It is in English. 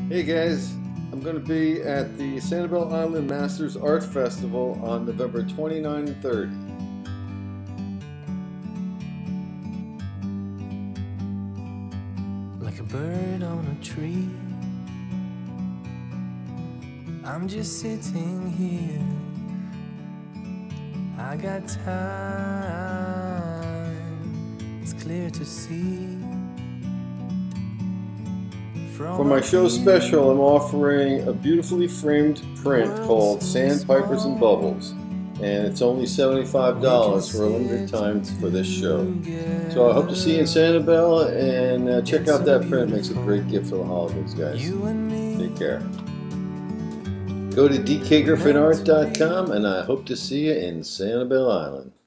Hey guys, I'm going to be at the Sanibel Island Masters Art Festival on November 29 and 30. Like a bird on a tree, I'm just sitting here. I got time, it's clear to see. For my show special, I'm offering a beautifully framed print called Sandpipers and Bubbles, and it's only $75 for a limited time for this show. So I hope to see you in Sanibel, and check out that print. It makes a great gift for the holidays, guys. Take care. Go to dkgriffinart.com, and I hope to see you in Sanibel Island.